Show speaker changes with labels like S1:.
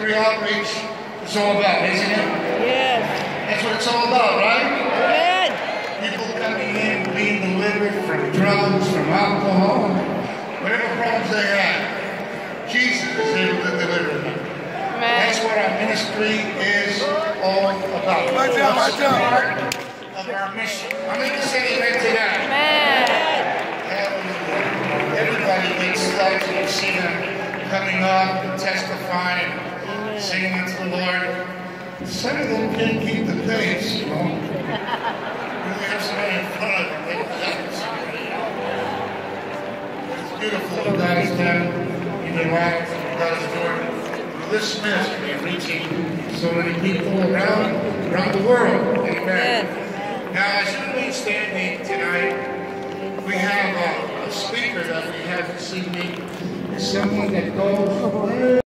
S1: ministry outreach is all about, isn't it?
S2: Yes.
S1: That's what it's all about, right?
S2: Good.
S1: People coming in, being delivered from drugs, from alcohol, whatever problems they have. Jesus is able to deliver them. That's what our ministry is all about.
S3: Right down, right down.
S1: Part of our mission. How many can say amen to that? Hallelujah. Everybody gets touched when you see them coming up and testifying and singing unto the Lord. Some of them can't keep the pace, you know. Really have somebody in front of them. It's beautiful what God has done in your life, what God is doing. This ministry reaching so many people around the world. Amen. Now, as you remain standing tonight, we have a speaker that we have this evening. Someone that goes